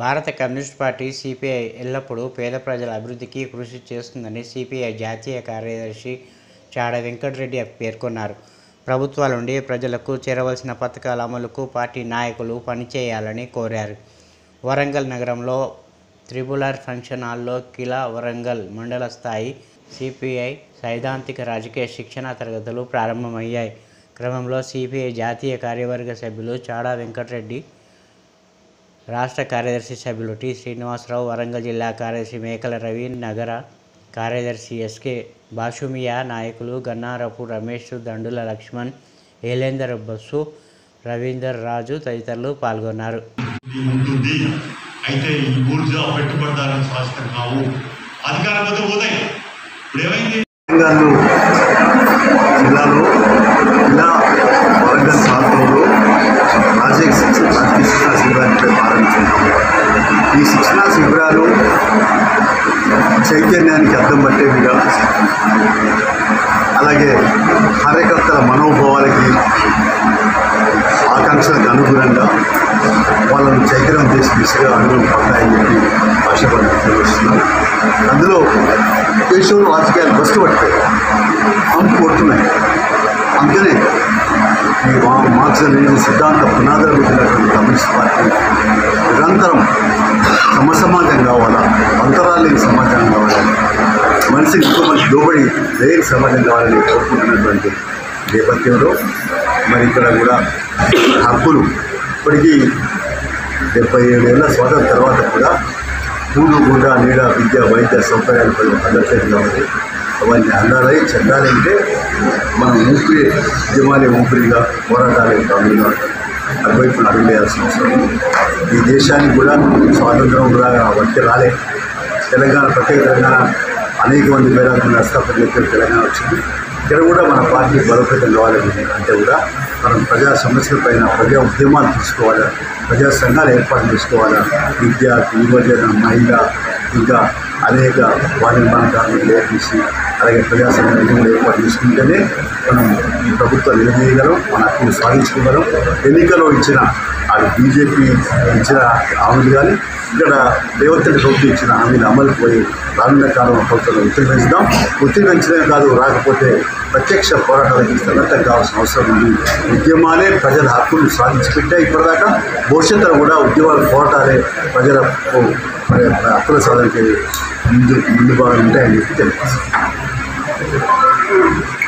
భారత communist party CPI ఎల్లప్పుడూ పేద ప్రజల అభివృద్ధికి కృషి చేస్తుందని సిపిఐ జాతీయ కార్యదర్శి చాడ వెంకటరెడ్డి పేర్కొన్నారు. ప్రభుత్వాల నుండి ప్రజలకు చేరవలసిన పథకాల అమలుకు పార్టీ నాయకులు పనిచేయాలని కోరారు. వరంగల్ నగరంలో త్రిపుల్-ఆర్ ఫంక్షన్ హాల్లో కిలా వరంగల్ మండల స్థాయి సిపిఐ సైద్ధాంతిక రాజకీయ శిక్షణా తరగతులు ప్రారంభమయ్యాయి. క్రమంలో సిపిఐ జాతీయ కార్యవర్గ సభ్యులు చాడ వెంకటరెడ్డి, రాష్ట్ర కార్యదర్శి సభ్యులు టి శ్రీనివాసరావు, వరంగల్ జిల్లా కార్యదర్శి మేకల రవి, నగర కార్యదర్శి ఎస్కే బాషుమియా, నాయకులు గన్నారపు రమేష్, దండుల లక్ష్మణ్, ఏలేందర్ బస్సు, రవీందర్ రాజు తదితరులు పాల్గొన్నారు. అయితే ఈ ఊర్జా పెట్టుబడిదారులు శాశ్వతం కావు, అధికారంతో పోతాయి. ఇప్పుడు ఏమైంది? జిల్లాలో ఇలా వరంగల్ ప్రాంతంలో రాజకీయ శిక్షణా శిబిరాన్ని ప్రారంభించున్నాము. ఈ శిక్షణా శిబిరాలు చైతన్యానికి అద్దం పట్టేవిగా, అలాగే కార్యకర్తల మనోభావాలకి ఆకాంక్షలకు అనుగుణంగా వాళ్ళను చైతన్యం చేసి దిశగా అడుగులు పడతాయని చెప్పి ఆశపడి తెలియజేస్తున్నారు. అందులో దేశంలో రాజకీయాలు బస్సు పట్టాయి, అంపు కొడుతున్నాయి. అందుకనే ఈ మార్క్సిజం సిద్ధాంత పునాదులు పెట్టినటువంటి కమ్యూనిస్ట్ పార్టీ నిరంతరం సమాజం కావాలా, అంతరాలు లేని సమాజం కావాలా, మనిషికి ఇంకో మనిషి లోబడి లేని సమాజం కావాలని కోరుకుంటున్నటువంటి నేపథ్యంలో మరి ఇక్కడ కూడా హక్కులు ఇప్పటికీ 77 ఏళ్ళ స్వాతంత్రం తర్వాత కూడా పూలు, గుండ, నీడ, విద్య, వైద్య సౌకర్యాలు అందట్లేదు. కాబట్టి అవన్నీ అందాలై చెందాలంటే మనం ఊపిరి ఉద్యమాలే ఊపిరిగా పోరాటాలే కాకుండా అటువైపు అడుగులేయాల్సిన అవసరం. ఈ దేశానికి కూడా స్వాతంత్రం కూడా వచ్చి రాలే. తెలంగాణ, ప్రత్యేక తెలంగాణ అనేక మంది పేరాలను నష్టపరిచే తెలంగాణ వచ్చింది. ఇక్కడ కూడా మన పార్టీ బలోపేతం కావాలని అంటే కూడా మనం ప్రజా సమస్యల పైన ప్రజా ఉద్యమాలు తీసుకోవాలా, ప్రజా సంఘాలు ఏర్పాటు చేసుకోవాలా. విద్యార్థి, యువజన, మహిళ, ఇంకా అనేక వాణిజ్య కార్మికులు ఏర్పీసి అలాగే ప్రజా సంఘాలు ఏర్పాటు చేసుకుంటేనే మనం ఈ ప్రభుత్వాన్ని నిలదీయగలం, మన హక్కును సాధించుకోగలం. ఎన్నికల్లో ఇచ్చిన అది బీజేపీ ఇచ్చిన హామీలు కానీ ఇక్కడ రేవంత్ రెడ్డి ప్రభుత్వం ఇచ్చిన హామీలు అమలు పోయి రానున్న కాలంలో ప్రభుత్వంలో ఒత్తిడి పెంచుదాం. ఒత్తిడి పెంచడమే కాదు, రాకపోతే ప్రత్యక్ష పోరాటాలకు సన్నద్ధం కావాల్సిన అవసరం ఉంది. ఉద్యమాలే ప్రజల హక్కులు సాధించి పెట్టాయి ఇప్పటిదాకా. భవిష్యత్తులో కూడా ఉద్యమాలు పోరాటాలే ప్రజల హక్కుల సాధనకి ముందు భాగం ఉంటాయని చెప్పి తెలియదు.